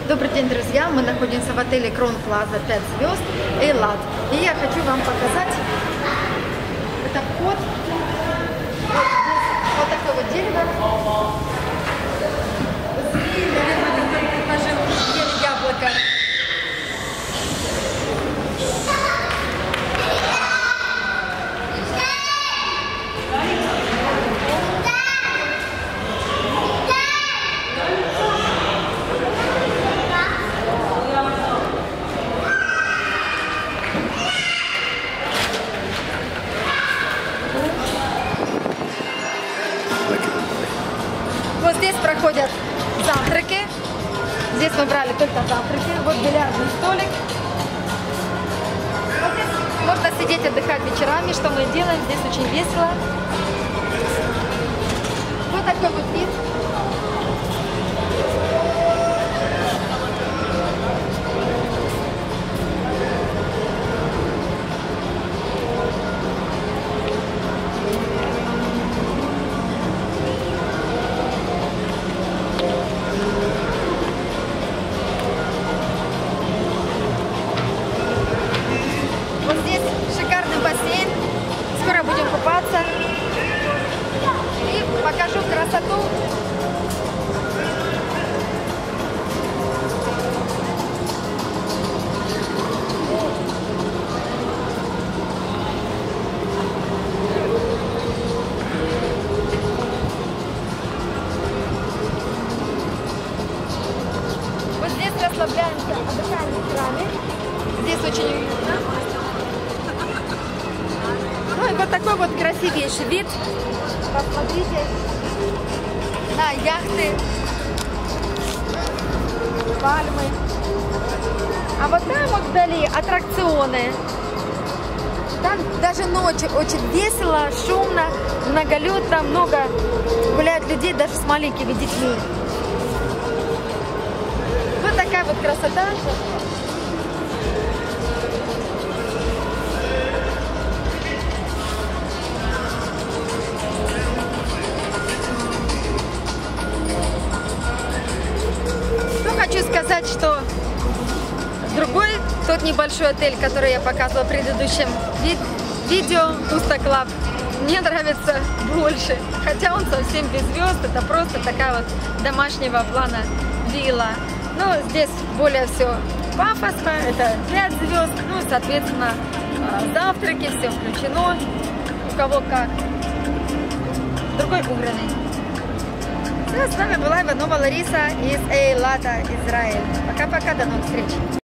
Добрый день, друзья! Мы находимся в отеле Крон Плаза 5 звезд Эйлат. И я хочу вам показать это вход. Вот такое вот дерево. Наверное, предложил яблоко. Вот здесь проходят завтраки. Здесь мы брали только завтраки. Вот бильярдный столик. Вот здесь можно сидеть, отдыхать вечерами, что мы делаем. Здесь очень весело. Вот такой вот вид. Вот здесь шикарный бассейн. Скоро будем купаться. И покажу красоту. Вот здесь расслабляемся, отдыхаем вечерами. Здесь очень уютно. Ну и вот такой вот красивейший вид. Посмотрите на яхты, пальмы. А вот там вот вдали аттракционы. Там даже ночью очень весело, шумно, многолюдно, много гуляют людей, даже с маленькими детьми. Вот такая вот красота. Хочу сказать, что другой, тот небольшой отель, который я показывала в предыдущем видео, Туста Клаб, мне нравится больше. Хотя он совсем без звезд, это просто такая вот домашнего плана вилла. Но здесь более все пафосно, это 5 звезд, ну, соответственно, завтраки, все включено, у кого как. Другой уровень. С вами была Иванова Лариса из Эйлата, Израиль. Пока-пока, до новых встреч!